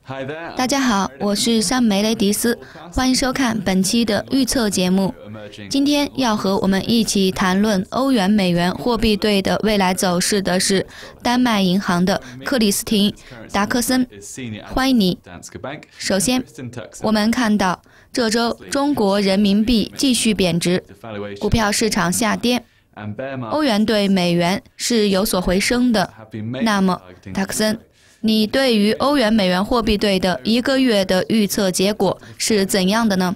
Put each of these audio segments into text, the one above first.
大家好，我是山梅雷迪斯，欢迎收看本期的预测节目。今天要和我们一起谈论欧元美元货币对的未来走势的是丹麦银行的克里斯汀·达克森，欢迎你。首先，我们看到这周中国人民币继续贬值，股票市场下跌，欧元对美元是有所回升的。那么，达克森，你对于欧元美元货币对的1个月的预测结果是怎样的呢？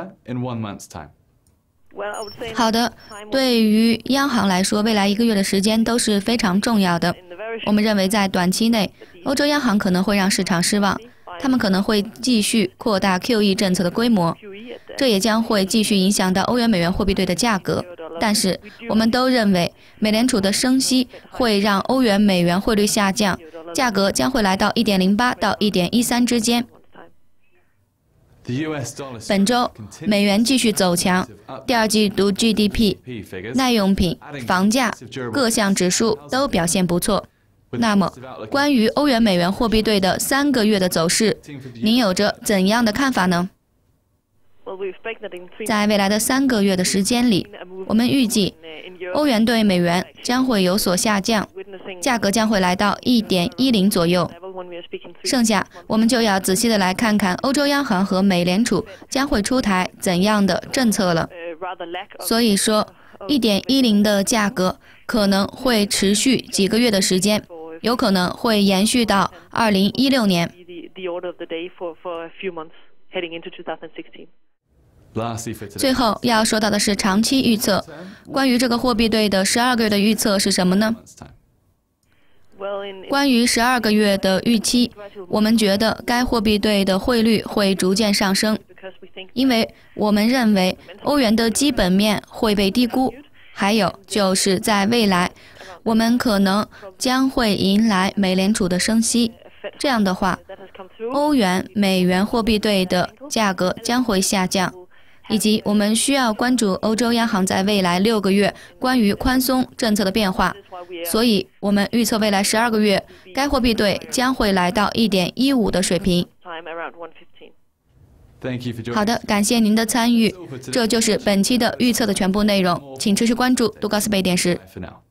好的，对于央行来说，未来1个月的时间都是非常重要的。我们认为在短期内，欧洲央行可能会让市场失望，他们可能会继续扩大 QE 政策的规模，这也将会继续影响到欧元美元货币对的价格。但是我们都认为美联储的升息会让欧元美元汇率下降，价格将会来到 1.08 到 1.13 之间。本周美元继续走强，第二季度 GDP、耐用品、房价各项指数都表现不错。那么关于欧元美元货币对的3个月的走势，您有着怎样的看法呢？在未来的3个月的时间里，我们预计欧元对美元将会有所下降，价格将会来到 1.10 左右。剩下我们就要仔细的来看看欧洲央行和美联储将会出台怎样的政策了。所以说 1.10 的价格可能会持续几个月的时间，有可能会延续到2016年。最后要说到的是长期预测，关于这个货币对的12个月的预测是什么呢？关于12个月的预期，我们觉得该货币对的汇率会逐渐上升，因为我们认为欧元的基本面会被低估，还有就是在未来我们可能将会迎来美联储的升息，这样的话欧元美元货币对的价格将会下降，以及我们需要关注欧洲央行在未来6个月关于宽松政策的变化，所以我们预测未来12个月该货币对将会来到 1.15 的水平。好的，感谢您的参与，这就是本期的预测的全部内容，请持续关注杜高斯贝电视。